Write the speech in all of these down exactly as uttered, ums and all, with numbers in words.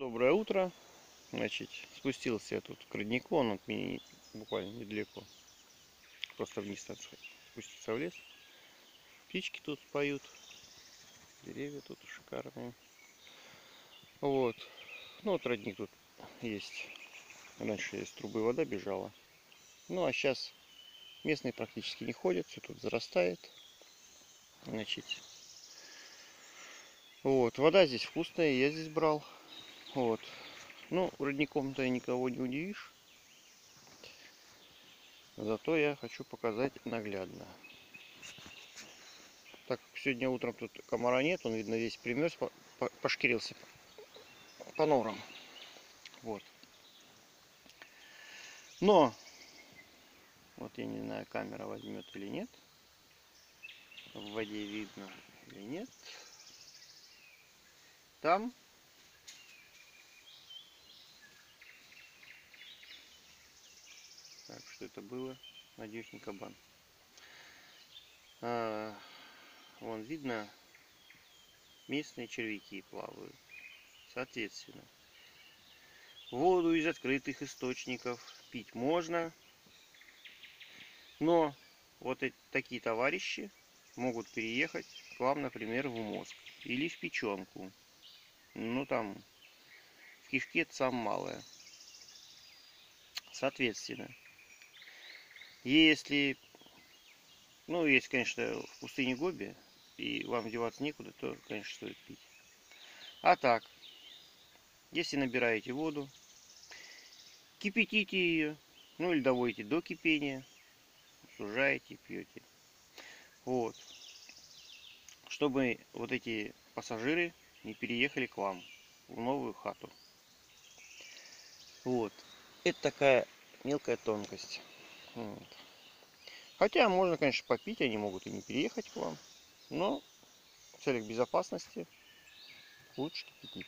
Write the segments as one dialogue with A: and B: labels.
A: Доброе утро. Значит, спустился я тут к роднику, он от меня не- буквально недалеко. Просто вниз надо сходить. Спуститься в лес. Птички тут поют. Деревья тут шикарные. Вот. Ну вот родник тут есть. Раньше из трубы вода бежала. Ну а сейчас местные практически не ходят. Все тут зарастает. Значит. Вот. Вода здесь вкусная, я здесь брал. Вот. Ну, родником-то никого не удивишь. Зато я хочу показать наглядно. Так как сегодня утром тут комара нет, он, видно, весь примерз, пошкирился по норам. Вот. Но, вот я не знаю, камера возьмет или нет. В воде видно или нет. Там так, что это было? Надеюсь, не кабан. А, вон видно, местные червяки плавают. Соответственно, воду из открытых источников пить можно, но вот эти, такие товарищи могут переехать к вам, например, в мозг или в печенку. Ну там в кишке это самое малое. Соответственно, если, ну, есть, конечно, в пустыне Гоби, и вам деваться некуда, то, конечно, стоит пить. А так, если набираете воду, кипятите ее, ну или доводите до кипения, сужаете, пьете. Вот. Чтобы вот эти пассажиры не переехали к вам в новую хату. Вот. Это такая мелкая тонкость. Вот. Хотя можно, конечно, попить, они могут и не переехать к вам. Но в целях безопасности лучше кипятить.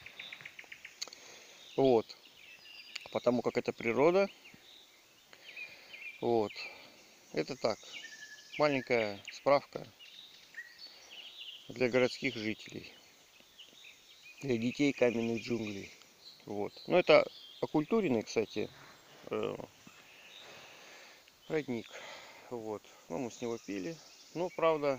A: Вот. Потому как это природа. Вот. Это так. Маленькая справка для городских жителей. Для детей каменных джунглей. Вот. Но это окультуренный, кстати, родник. Вот. Ну, мы с него пили. Ну, правда,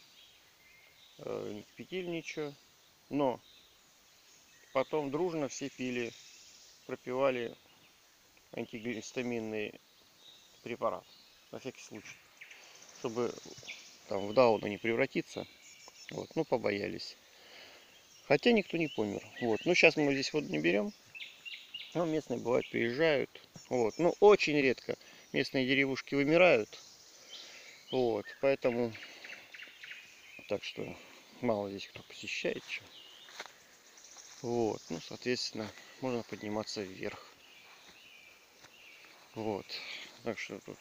A: не кипятили ничего. Но потом дружно все пили, пропивали антигистаминный препарат. На всякий случай. Чтобы там в дауна не превратиться. Вот. Ну, побоялись. Хотя никто не помер. Вот. Ну, сейчас мы здесь воду не берем. Но местные бывают приезжают. Вот. Ну, очень редко местные деревушки вымирают. Вот. Поэтому так что мало здесь кто посещает. Что. Вот. Ну, соответственно, можно подниматься вверх. Вот. Так что тут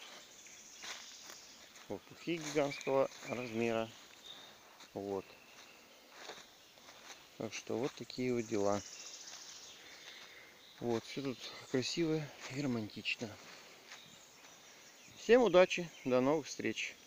A: лопухи гигантского размера. Вот. Так что вот такие вот дела. Вот, все тут красиво и романтично. Всем удачи, до новых встреч.